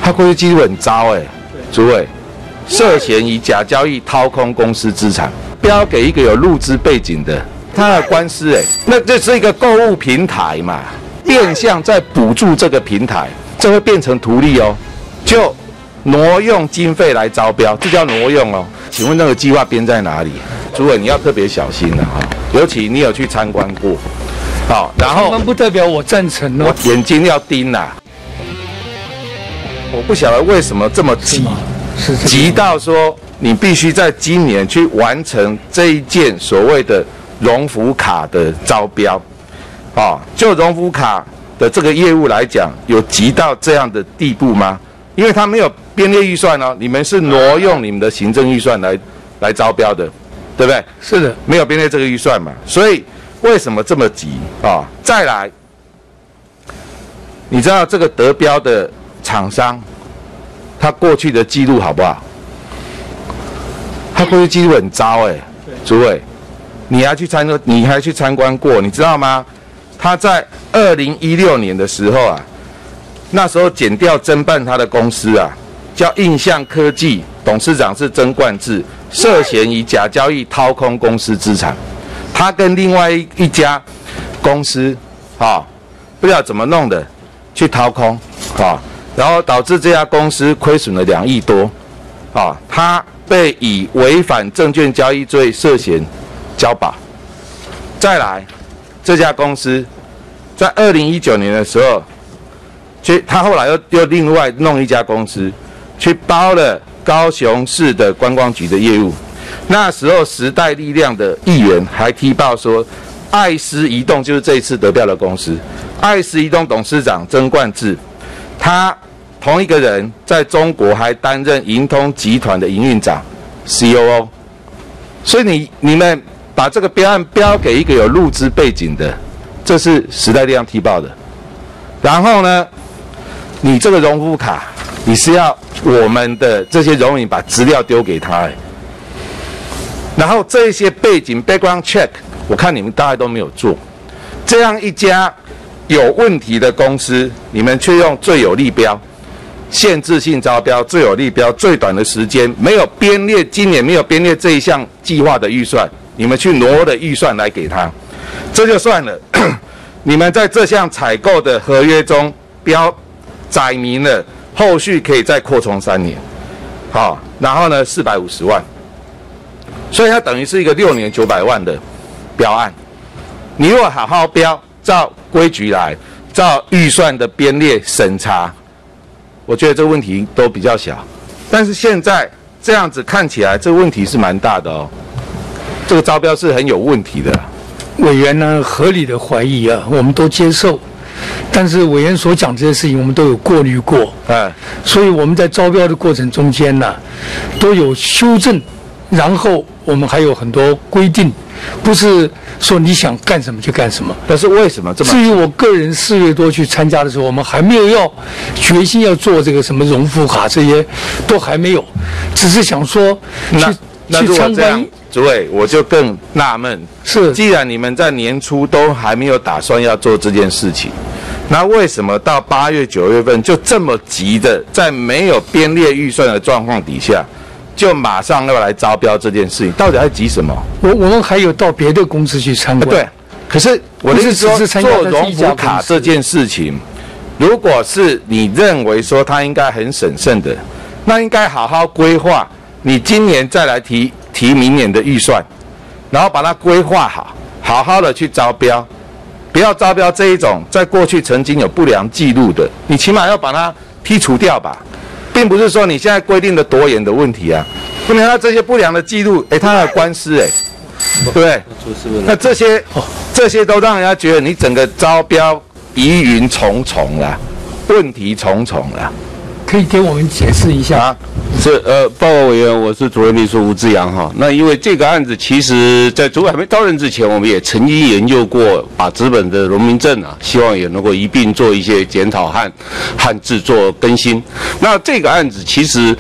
他过去记录很糟主委，涉嫌以假交易掏空公司资产，标给一个有入资背景的，他的官司那这是一个购物平台嘛，变相在补助这个平台，这会变成图利就挪用经费来招标，这叫挪用请问那个计划编在哪里？主委你要特别小心了尤其你有去参观过，然后参观不代表我赞成我眼睛要盯我不晓得为什么这么急，急到说你必须在今年去完成这一件所谓的荣福卡的招标，就荣福卡的这个业务来讲，有急到这样的地步吗？因为他没有编列预算你们是挪用你们的行政预算来招标的，对不对？ 是的， 没有编列这个预算嘛，所以为什么这么急再来，你知道这个得标的厂商，他过去的记录好不好？他过去记录很糟主委，你还去参观过，你知道吗？他在2016年的时候那时候检调侦办他的公司叫印象科技，董事长是曾冠志，涉嫌以假交易掏空公司资产。他跟另外一家公司不知道怎么弄的去掏空然后导致这家公司亏损了2亿多他被以违反证券交易罪涉嫌交保。再来，这家公司在2019年的时候，他后来又另外弄一家公司去包了高雄市的观光局的业务。那时候时代力量的议员还踢爆说，爱思移动就是这一次得标的公司，爱思移动董事长曾冠志，他同一个人在中国还担任盈通集团的营运长 COO， 所以你们把这个标案标给一个有入资背景的，这是时代力量踢爆的。然后呢，你这个荣福卡，你是要我们的这些荣民把资料丢给他然后这些背景 background check， 我看你们大概都没有做。这样一家有问题的公司，你们却用最有利标、限制性招标、最有利标、最短的时间，没有编列，今年没有编列这一项计划的预算，你们去挪的预算来给他，这就算了。你们在这项采购的合约中载明了后续可以再扩充3年，然后呢450万。所以它等于是一个6年900万的标案。你如果好好标，照规矩来，照预算的编列审查，我觉得这个问题都比较小。但是现在这样子看起来，这个问题是蛮大的这个招标是很有问题的。 委员呢合理的怀疑我们都接受，但是委员所讲这些事情，我们都有过滤过，所以我们在招标的过程中间都有修正。然后我们还有很多规定，不是说你想干什么就干什么。 但是为什么这么？ 至于我个人4月多去参加的时候，我们还没有决心要做这个什么荣福卡，这些都还没有，只是想说去参观。 主委，我就更纳闷，既然你们在年初都还没有打算要做这件事情，那为什么到8月9月份就这么急的，在没有编列预算的状况底下？就马上要来招标这件事情，到底还急什么？ 我们还有到别的公司去参观。 对，可是我的意思说，做荣福卡这件事情，如果是你认为说它应该很审慎的，那应该好好规划。你今年再来提明年的预算，然后把它规划好，好好的去招标，不要招标这一种在过去曾经有不良记录的，你起码要把它剔除掉吧。并不是说你现在规定的多严的问题不能让这些不良的记录，他的官司对不对？那这些都让人家觉得你整个招标疑云重重啦，问题重重啦。 可以给我们解释一下报告委员，我是主任秘书吴志阳那因为这个案子，其实在主委还没到任之前，我们也曾经研究过，把资本的农民证希望也能够一并做一些检讨和制作更新。那这个案子其实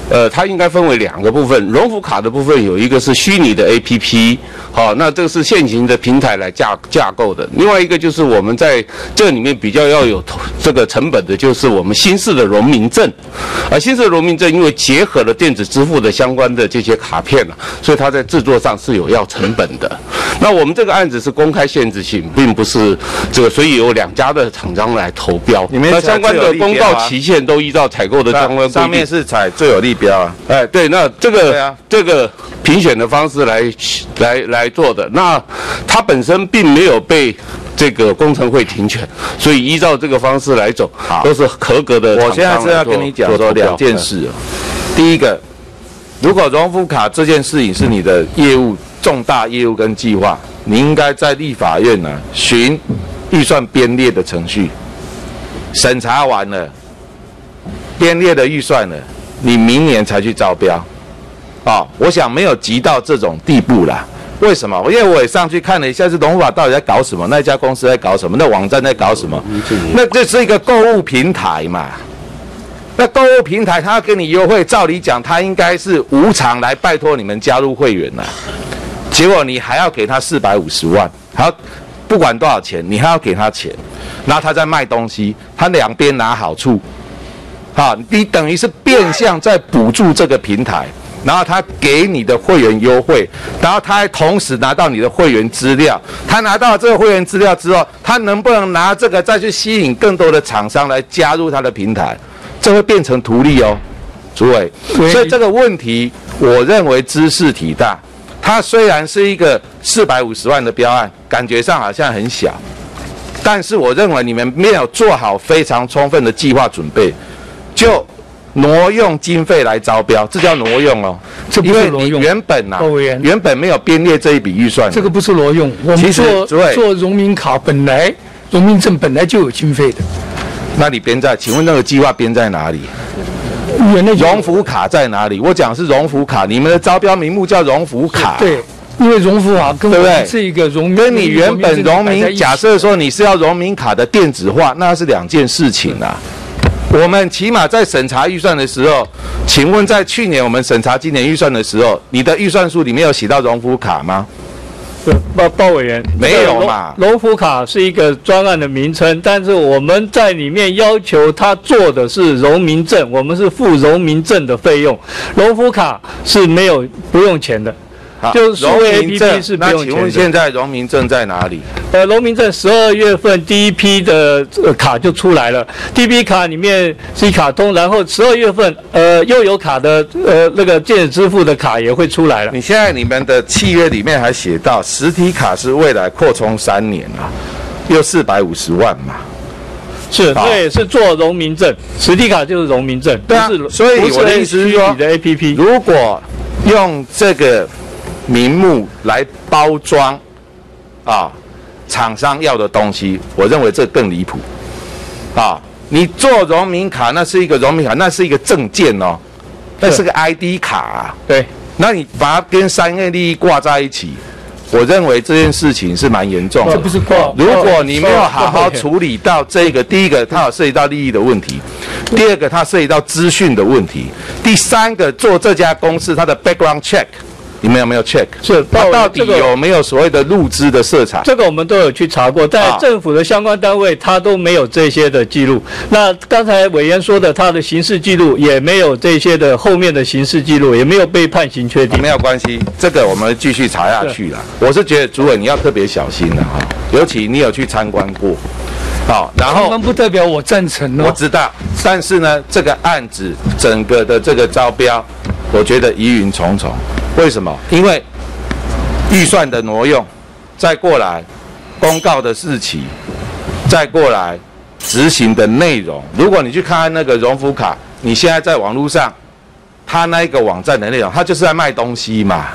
它应该分为2个部分，荣福卡的部分有一个是虚拟的 APP， 好，那这个是现行的平台来架构的。另外一个就是我们在这里面比较要有这个成本的，就是我们新式的荣民证，新式的荣民证因为结合了电子支付的相关的这些卡片所以它在制作上是有要成本的。那我们这个案子是公开限制性，并不是这个，所以有2家的厂商来投标，那相关的公告期限都依照采购的相关规定。 上面是采最有利标啊。 对，那这个评选的方式来做的，那它本身并没有被这个工程会停权，所以依照这个方式来走，都是合格的。 我现在是要跟你讲说2件事。第一个，如果荣福卡这件事情是你的业务重大业务跟计划，你应该在立法院循预算编列的程序，审查完了，编列的预算了，你明年才去招标。我想没有急到这种地步啦。为什么？因为我也上去看了一下，是荣福卡到底在搞什么，那家公司在搞什么，那网站在搞什么？那这是一个购物平台嘛。那购物平台它要给你优惠，照理讲它应该是无偿来拜托你们加入会员结果你还要给他450万，还要不管多少钱，你还要给他钱，然后他在卖东西，他2边拿好处，你等于是变相在补助这个平台，然后他给你的会员优惠，然后他还同时拿到你的会员资料，他拿到这个会员资料之后，他能不能拿这个再去吸引更多的厂商来加入他的平台？这会变成图利哦，主委。所以这个问题，我认为知识体大。它虽然是一个450万的标案，感觉上好像很小，但是我认为你们没有做好非常充分的计划准备，就挪用经费来招标，这叫挪用哦。 这不是挪用， 因为你原本没有编列这一笔预算。 这个不是挪用，我们做荣民卡本来荣民证本来就有经费的。 那你编在？请问那个计划编在哪里？荣福卡在哪里？我讲是荣福卡，你们的招标名目叫荣福卡。 对，因为荣福卡跟我们是一个跟你原本荣民，假设说你是要荣民卡的电子化，那是2件事情啊。我们起码在审查预算的时候，请问在去年我们审查今年预算的时候，你的预算书里面有写到荣福卡吗？ 鲍委员， 没有嘛？ 荣福卡是一个专案的名称，但是我们在里面要求他做的是荣民证，我们是付荣民证的费用，荣福卡是不用钱的。就是数位 APP 是不用钱的。 那请问现在荣民证在哪里？ 荣民证12月份第一批的卡就出来了，第一批卡里面是卡通，然后12月份悠游卡的那个电子支付的卡也会出来了。 你现在你们的契约里面还写到实体卡是未来扩充3年又450万嘛。 是，对，是做荣民证，实体卡就是荣民证。 对啊，所以我的意思是说，如果用这个名目来包装厂商要的东西，我认为这更离谱你做荣民卡，那是一个荣民卡，那是一个证件哦，那是个 ID 卡对， 那你把它跟商业利益挂在一起，我认为这件事情是蛮严重的。 这不是挂。 如果你没有好好处理到这个，第一个它有涉及到利益的问题，第二个它涉及到资讯的问题，第三个做这家公司它的 background check。你们有没有 check？ 是， 它到底有没有所谓的入资的色彩？ 这个我们都有去查过，但政府的相关单位它都没有这些的记录。那刚才委员说的，他的刑事记录也没有这些的后面的刑事记录，也没有被判刑确定。 没有关系，这个我们继续查下去啦。我是觉得主委你要特别小心了尤其你有去参观过。然后不代表我赞成哦。 我知道，但是呢，这个案子整个的这个招标，我觉得疑云重重。为什么？因为预算的挪用，再过来公告的日期，再过来执行的内容。如果你去看那个荣福卡，你现在在网络上，他那一个网站的内容，他就是在卖东西嘛，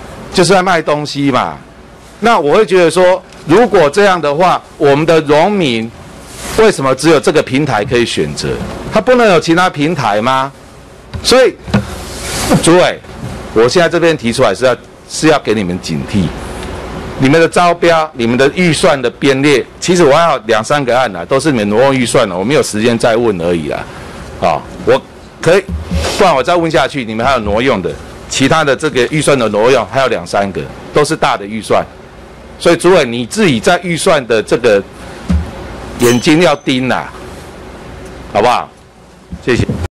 那我会觉得说，如果这样的话，我们的荣民为什么只有这个平台可以选择？他不能有其他平台吗？所以，主委。我现在这边提出来是要给你们警惕，你们的招标、你们的预算的编列，其实我还有2、3个案都是你们挪用预算了，我没有时间再问而已啦。我可以不然我再问下去，你们还有挪用的，其他的这个预算的挪用还有2、3个，都是大的预算。所以主委你自己在预算的这个眼睛要盯啦，好不好？谢谢。